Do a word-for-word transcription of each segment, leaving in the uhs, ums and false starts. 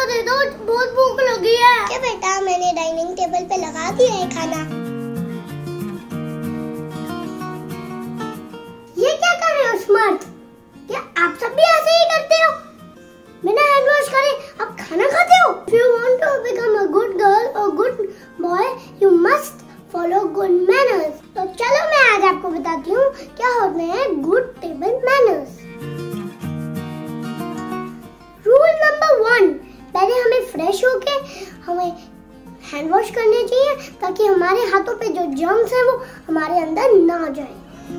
खाना दे दो, बहुत भूख लगी है। क्या बेटा, मैंने डाइनिंग टेबल पे लगा दिया है खाना। ये क्या कर रहे हो स्मार्ट? क्या आप सब भी ऐसे ही करते हो? बिना हैंड वॉश करे आप खाना खाते हो? If you want to become a good girl or good boy, you must follow good manners. तो चलो मैं आज आपको बताती हूँ क्या होते हैं good table manners. Rule number one, पहले हमें फ्रेश होके हमें हैंड वॉश करने चाहिए ताकि हमारे हाथों पे जो जर्म्स है वो हमारे अंदर ना जाए।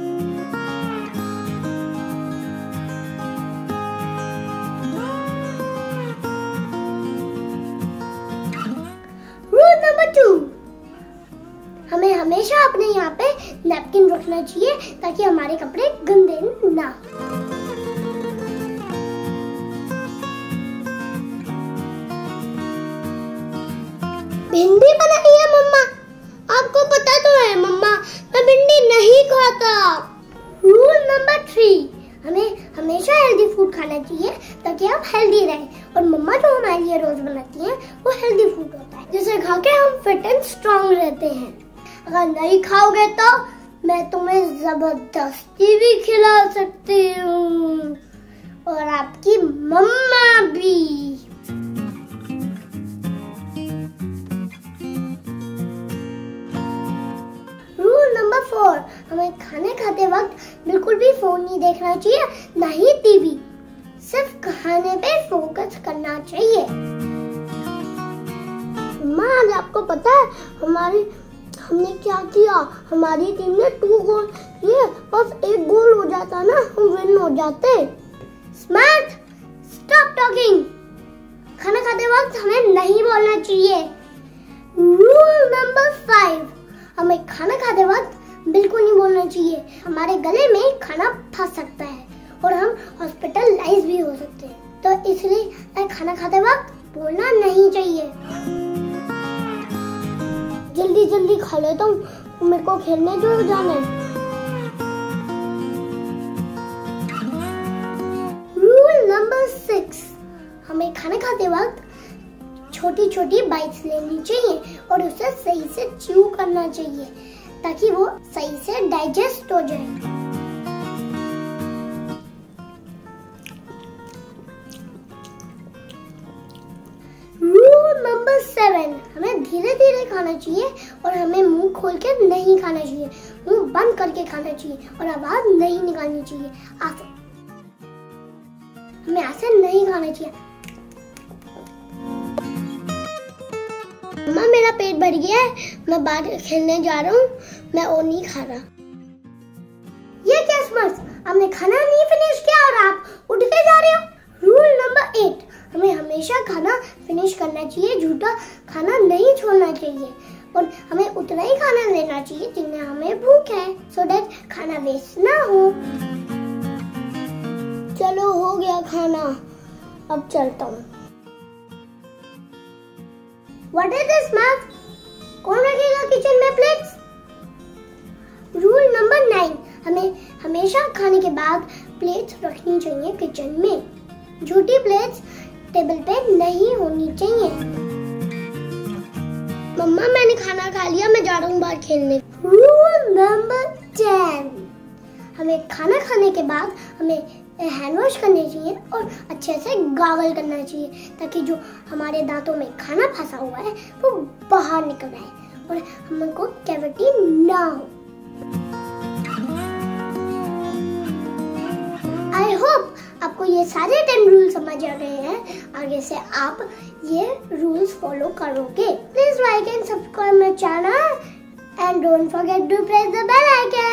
रूल नंबर टू, हमें हमेशा अपने यहाँ पे नैपकिन रखना चाहिए ताकि हमारे कपड़े गंदे ना हो। भिंडी बनाई है मम्मा, आपको पता तो है मम्मा मैं भिंडी नहीं खाता। रूल नंबर थ्री, हमें हमेशा हेल्दी फूड खाना चाहिए ताकि हम हेल्दी रहें, और मम्मा जो हमारे लिए रोज बनाती हैं वो हेल्दी फूड होता है जिसे खा के हम फिट एंड स्ट्रॉन्ग रहते हैं। अगर नहीं खाओगे तो मैं तुम्हें जबरदस्ती भी खिला सकती हूँ, और आपकी मम्मा भी। फोर, हमें खाने खाते वक्त बिल्कुल भी फोन नहीं देखना चाहिए, ना ही टीवी, सिर्फ खाने पे फोकस करना चाहिए। माँ, आज आपको पता है हमारी हमने क्या किया? हमारी टीम ने टू गोल किए, बस एक गोल हो जाता ना हम विन हो जाते। Smart, stop talking. खाना खाते वक्त हमें नहीं बोलना चाहिए। रूल नंबर फाइव, हमें खाना खाते वक्त बिल्कुल नहीं बोलना चाहिए, हमारे गले में खाना फंस सकता है और हम हॉस्पिटलाइज भी हो सकते हैं, तो इसलिए खाना खाते वक्त बोलना नहीं चाहिए। जल्दी जल्दी खा लेता हूँ, मेरे को खेलने जो जाना है। रूल नंबर सिक्स, हमें खाना खाते वक्त छोटी छोटी बाइट्स लेनी चाहिए और उसे सही से च्यू करना चाहिए ताकि वो सही से डाइजेस्ट हो जाए। रूल नंबर सेवन, हमें धीरे धीरे खाना चाहिए और हमें मुंह खोल के नहीं खाना चाहिए, मुंह बंद करके खाना चाहिए और आवाज नहीं निकालनी चाहिए। ऐसे हमें ऐसे नहीं खाना चाहिए। मम्मा, मेरा पेट भर गया है, मैं बाहर खेलने जा रहा हूँ, मैं वो नहीं खा रहा। ये क्या स्मार्ट, आपने खाना नहीं फिनिश किया और आप उठ के जा रहे हो? रूल नंबर एट, हमें हमेशा खाना फिनिश करना चाहिए, झूठा खाना नहीं छोड़ना चाहिए और हमें उतना ही खाना लेना चाहिए जितने हमें भूख है, सो दैट खाना वेस्ट ना हो। चलो हो गया खाना, अब चलता हूँ। What is this, ma'am? कौन रखेगा किचन में प्लेट्स? रूल नंबर नाइन, हमें हमेशा खाने के बाद प्लेट्स रखनी चाहिए किचन में। झूठी प्लेट्स टेबल पे नहीं होनी चाहिए। मम्मा, मैंने खाना खा लिया, मैं जा रहा हूँ बाहर खेलने। रूल नंबर टेन, हमें खाना खाने के बाद हमें हैंड वॉश करने चाहिए और अच्छे से गागल करना चाहिए ताकि जो हमारे दांतों में खाना फंसा हुआ है वो बाहर निकल आए और हमको कैविटी ना हो। आई होप आपको ये सारे टेन रूल समझ आ गए हैं। आगे से आप ये रूल्स फॉलो करोगे। Please like and subscribe my channel and don't forget to press the bell icon.